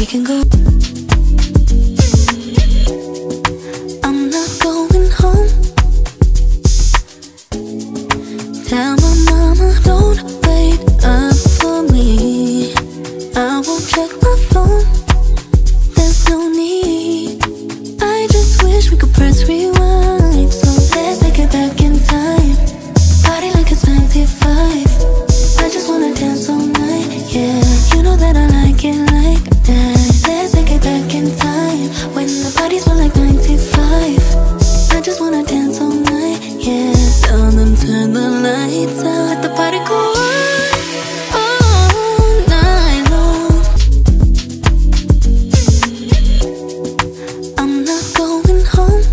we can go. I'm not going home. Tell my mama don't wait up for me. I won't check my phone, there's no need. I just wish we could press rewind. So let's take it back in time. Party like it's 95. I just wanna dance all night, yeah. You know that I like it like that. Let's take it back in time, when the parties were like 95. I just wanna dance all night, yeah. Tell them turn the lights out, let the party go on all night long. I'm not going home.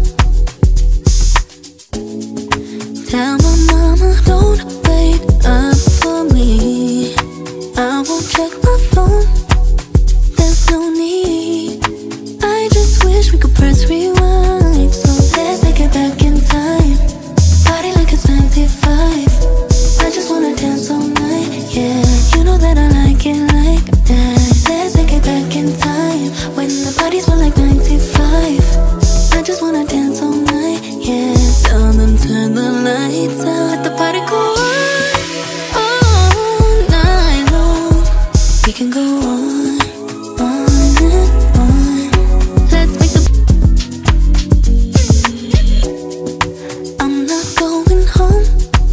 Tell my mama don't wait up for me. I won't check my phone, there's no need. I just wish we could press rewind. So let's take it back in time. Party like it's 95. I just wanna dance all night, yeah. You know that I like it like that. Let's take it back in time, when the parties were like 95. I just wanna dance all night, yeah. Tell them turn the lights out, let the party go on all night long. We can go on and on. Let's make the. I'm not going home.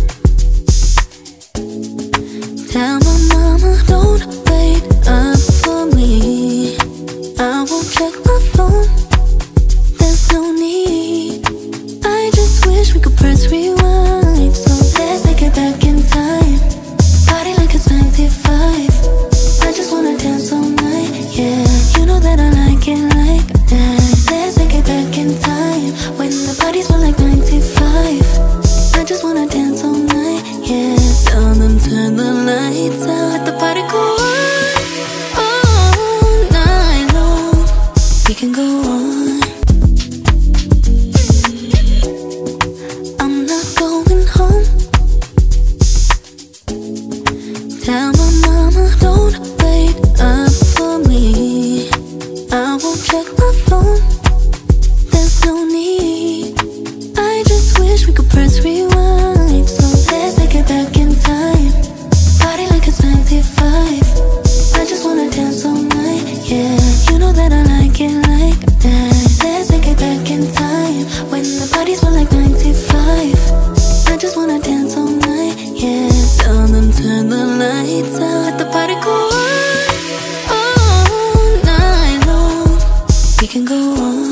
Tell my mama don't wait up for me. I won't check my phone, there's no need. I just wish we could press rewind. So let's take it back in time. Party like it's 95. I just wanna dance all night, yeah. You know that I like it like that. Let's take it back in time, when the parties were like 95. I just wanna dance all night, yeah. Tell them turn the lights out, let the party go on all night long. We can go on. I'm not going home. Tell my mama don't wait up for me. I won't check my phone, there's no need. I just wish we could press rewind. So let's take it back in time. Party like it's 95. I just wanna dance all night, yeah. You know that I like it like that. Let's take it back in time, when the parties were like 95. I just wanna dance all night, yeah. Tell them turn the lights out, let the party go on all night long. We can go on.